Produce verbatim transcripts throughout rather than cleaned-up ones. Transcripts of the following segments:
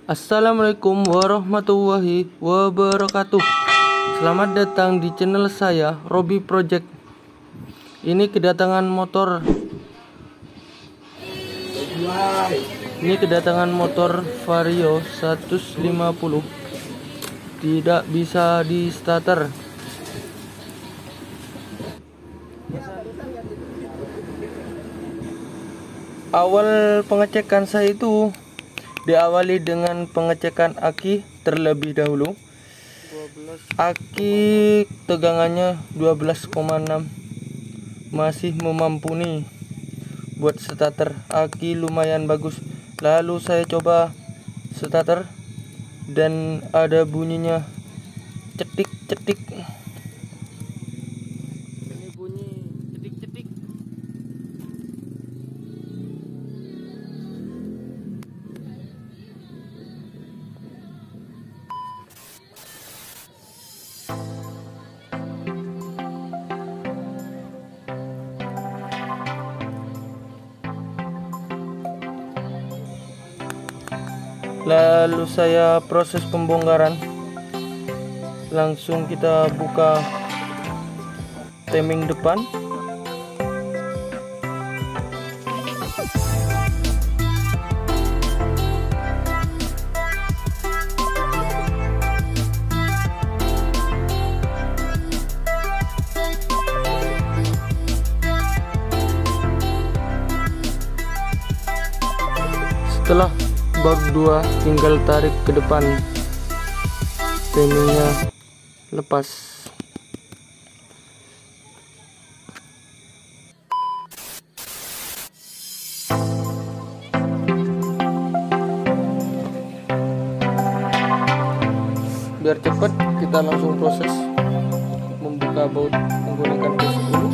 Assalamualaikum warahmatullahi wabarakatuh. Selamat datang di channel saya, Robi Project. Ini kedatangan motor Ini kedatangan motor Vario seratus lima puluh. Tidak bisa di starter. Awal pengecekan saya itu diawali dengan pengecekan aki terlebih dahulu. Aki tegangannya dua belas koma enam, masih memampuni buat starter. Aki lumayan bagus. Lalu saya coba starter dan ada bunyinya cetik-cetik. Ini bunyi cetik-cetik. Lalu saya proses pembongkaran. Langsung kita buka timing depan. Setelah bag dua, tinggal tarik ke depan, timingnya lepas. Biar cepat, kita langsung proses membuka baut menggunakan P sepuluh.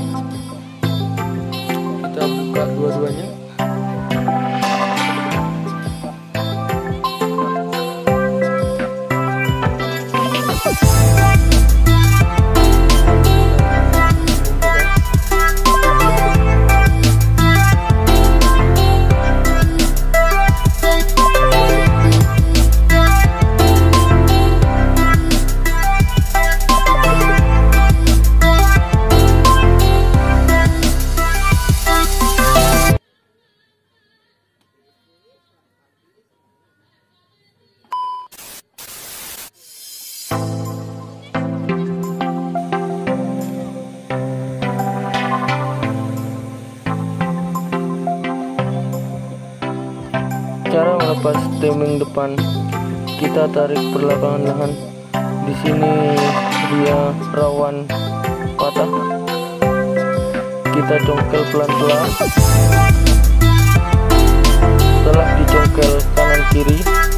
Kita buka dua-duanya. Cara melepas timing depan, kita tarik perlahan-lahan. Di sini dia rawan patah. Kita congkel pelan-pelan. Setelah dicongkel kanan kiri,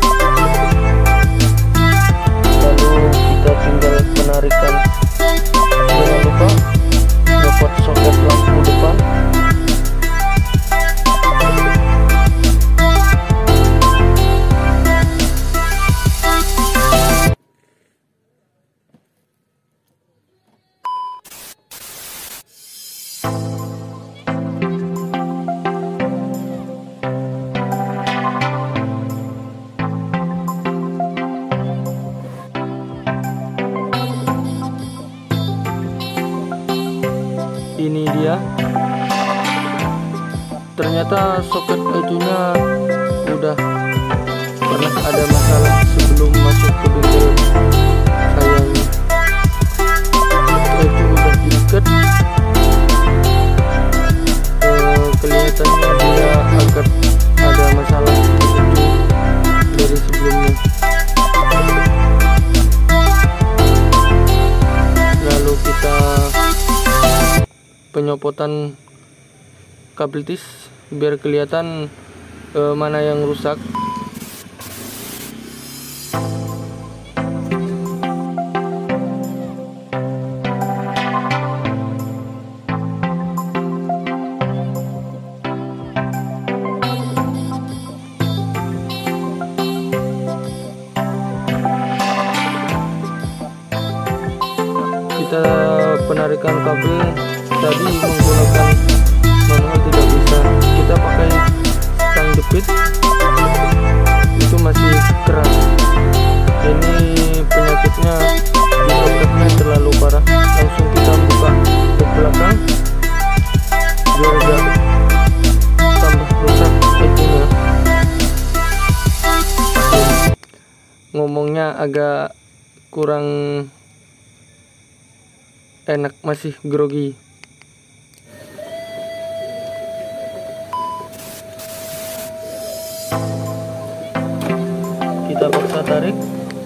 lalu kita tinggal penarikan. Jangan lupa dapat soket lampu depan. Ini dia. Ternyata soket ecunya udah pernah ada masalah sebelum masuk ke bengkel saya ini. Ecu udah diikat. Eh, kelihatannya dia agak ada masalah di ecu dari sebelumnya. Lalu kita penyopotan kabel tis biar kelihatan eh, mana yang rusak. Kita penarikan kabel tadi menggunakan manual tidak bisa, kita pakai stang jepit, itu masih keras. ngomongnya agak kurang enak, masih grogi. Kita paksa tarik,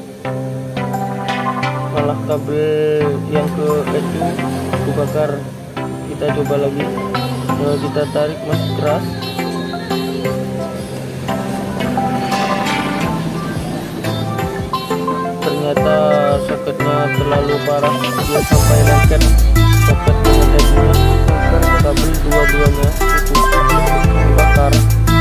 malah kabel yang ke itu kebakar. Kita coba lagi. Kalau kita tarik masih keras. Ternyata soketnya terlalu parah, dia sampai lengket soket dengan edge-nya, kabel dua-duanya itu bakar.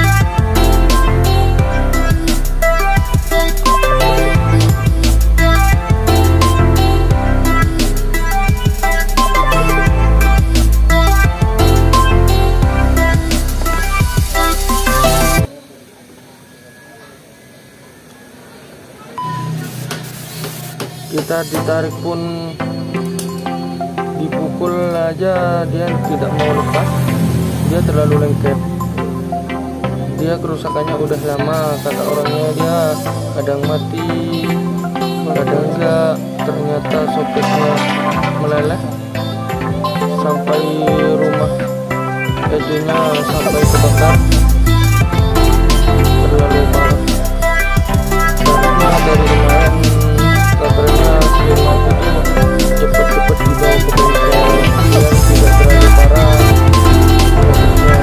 Kita ditarik pun, dipukul aja dia tidak mau lepas, dia terlalu lengket. Dia kerusakannya udah lama, kata orangnya dia kadang mati, kadang enggak. Ternyata soketnya meleleh sampai rumah edge-nya sampai kebakar, terlalu parah. Karena dari kemarin kabarnya si rumah itu cepet-cepet dibawa ke bengkel yang tidak terlalu parah. Maksudnya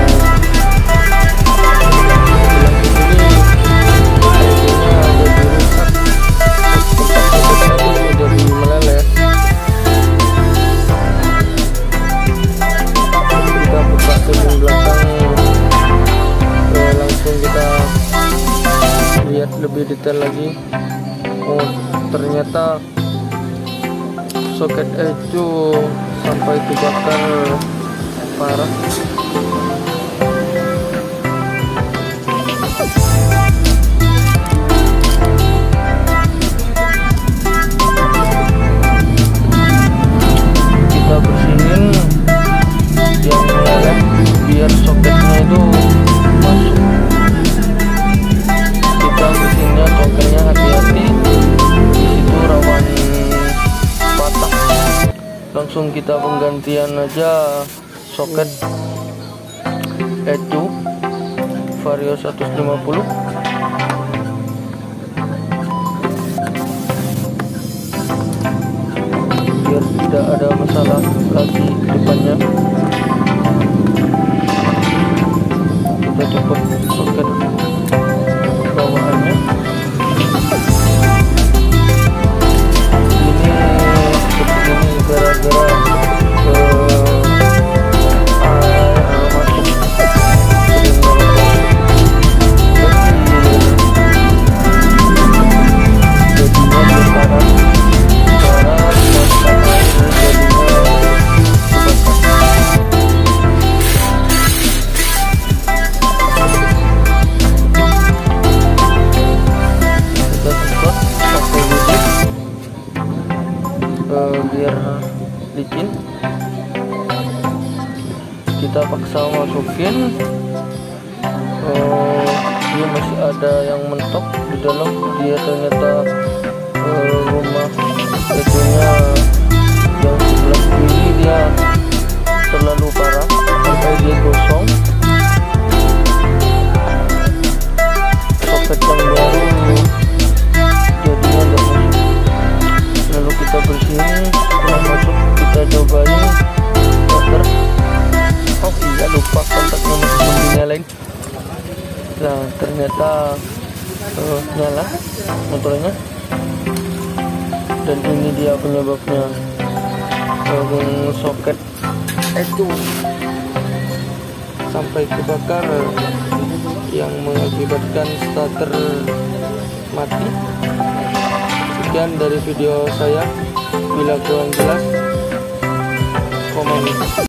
bilang di sini edge-nya jadi rusak, tempat soketnya itu jadi meleleh. Kita buka bagian belakang, eh, langsung kita lihat lebih detail lagi. Oh, ternyata soket edge sampai kebakar parah. Kita bersihin yang meleleh biar soketnya itu masuk. Kita bersihinnya congkelnya hati-hati, disitu rawan patah. Langsung kita penggantian aja soket edge Vario seratus lima puluh. Biar tidak ada masalah lagi ke depannya. Kita copot soket bawaannya. Ini seperti ini gara-gara ke air masuk sering merokok jadinya berkarat karat masuk air jadinya biar licin. Kita paksa masukin, uh, dia masih ada yang mentok di dalam. Dia ternyata uh, rumah edge-nya yang sebelah kiri dia terlalu parah sampai dia gosong. Soket yang baru jadinya nggak masuk. Lalu kita bersihin, setelah masuk kita cobain motor. Oh iya, lupa kontaknya masih belum dinyalain. Nah ternyata uh, nyala motornya, dan ini dia penyebabnya. Uh, soket itu sampai kebakar yang mengakibatkan starter mati. Sekian dari video saya. Bila kurang jelas, komen.